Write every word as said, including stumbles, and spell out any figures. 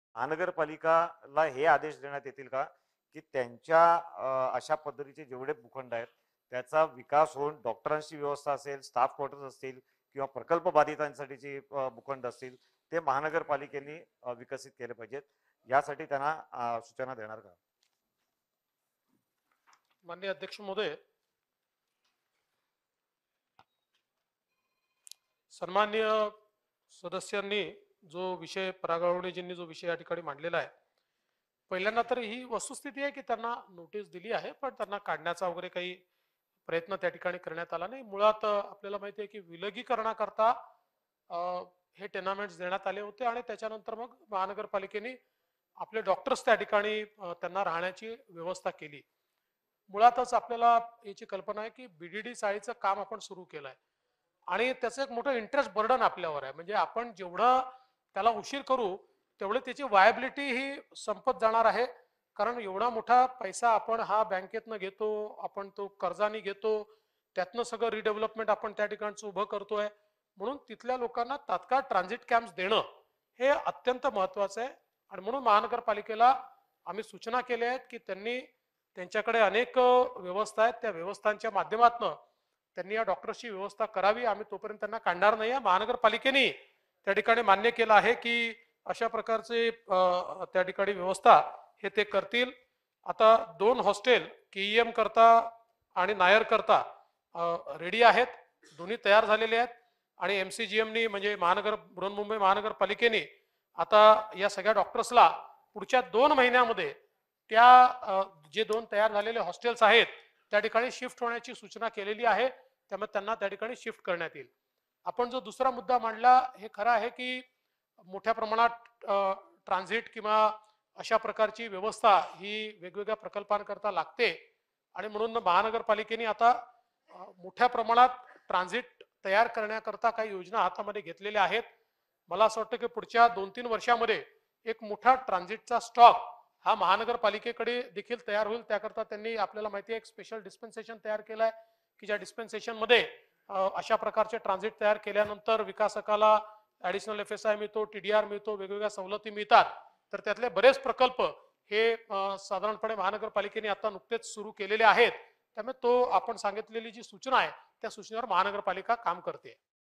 महानगरपालिकाला हे आदेश देण्यात येतील का की त्यांच्या अ, अशा पद्धतीचे जेवढे भूखंड आहेत त्याचा विकास होऊन डॉक्टरांची व्यवस्था असेल, स्टाफ क्वार्टर्स असतील किंवा प्रकल्प बाधितांसाठीचे अ, भूखंड असतील ते महानगरपालिकेने अ, विकसित केले पाहिजेत. यासाठी त्यांना अ, सूचना देणार का? माननीय अध्यक्ष महोदय, सन्मान्य सदस्यांनी जो विषय परागवणेजींनी जो विषय या ठिकाणी मांडलेला आहे, पहिल्यांदा तर ही वस्तुस्थिती आहे की त्यांना नोटीस दिली आहे, पण त्यांना काढण्याचा वगैरे काही प्रयत्न त्या ठिकाणी करण्यात आला नाही. मुळात आपल्याला माहिती आहे की विलगीकरणाकरता हे टेनामेंट्स देण्यात आले होते आणि त्याच्यानंतर मग महानगरपालिकेने आपले डॉक्टर्स त्या ठिकाणी त्यांना राहण्याची व्यवस्था केली. मुळातच आपल्याला याची कल्पना आहे की बीडीडी चाळीचं काम आपण सुरू केलं आहे आणि त्याचं एक मोठं इंटरेस्ट बर्डन आपल्यावर आहे. म्हणजे आपण जेवढं त्याला उशीर करू तेवढे त्याची वायबिलिटी ही संपत जाणार आहे. कारण एवढा मोठा पैसा आपण हा बँकेतनं घेतो, आपण तो कर्जाने घेतो, त्यातनं सगळं रिडेव्हलपमेंट आपण त्या ठिकाणचं उभं करतोय. म्हणून तिथल्या लोकांना तात्काळ ट्रान्झिट कॅम्प्स देणं हे अत्यंत महत्वाचं आहे. आणि म्हणून महानगरपालिकेला आम्ही सूचना केल्या आहेत की त्यांनी त्यांच्याकडे अनेक व्यवस्था आहेत, त्या व्यवस्थांच्या माध्यमातून त्यांनी या डॉक्टर्सची व्यवस्था करावी. आम्ही तोपर्यंत त्यांना काढणार नाही. महानगरपालिकेने त्या ठिकाणी मान्य केलं आहे की अशा प्रकारचे त्या ठिकाणी व्यवस्था हे ते करतील. आता दोन हॉस्टेल केईएम करता आणि नायर करता रेडी आहेत, दोन्ही तयार झालेले आहेत. आणि एमसीजीएमनी म्हणजे महानगर बृहन्मुंबई महानगरपालिकेने आता या सगळ्या डॉक्टर्सला पुढच्या दोन महिन्यामध्ये त्या जे दोन तयार झालेले हॉस्टेल्स आहेत त्या ठिकाणी शिफ्ट होण्याची सूचना केलेली आहे. त्यामुळे त्यांना त्या ठिकाणी शिफ्ट करण्यात येईल. आपण जो दुसरा मुद्दा मांडला हे खरं आहे की मोठ्या प्रमाणात ट्रान्झिट किंवा अशा प्रकारची व्यवस्था ही वेगवेगळ्या प्रकल्पांकरता लागते आणि म्हणून महानगरपालिकेने आता मोठ्या प्रमाणात ट्रान्झिट तयार करण्याकरता काही योजना हातामध्ये घेतलेल्या आहेत. मला असं वाटतं की पुढच्या दोन तीन वर्षामध्ये एक मोठा ट्रान्झिटचा स्टॉक हा महानगरपालिकेकडे देखील तयार होईल. त्याकरता त्यांनी आपल्याला माहिती आहे एक स्पेशल डिस्पेन्सेशन तयार केलं आहे की ज्या डिस्पेन्सेशन मध्ये अशा प्रकारचे ट्रान्झिट तयार केल्यानंतर विकासकाला ऍडिशनल एफ एस आय मिळतो, टीडीआर मिळतो, वेगवेगळ्या सवलती मिळतात. तर त्यातले बरेच प्रकल्प हे साधारणपणे महानगरपालिकेने आता नुकतेच सुरू केलेले आहेत. त्यामुळे तो आपण सांगितलेली जी सूचना आहे त्या सूचनेवर महानगरपालिका काम करते.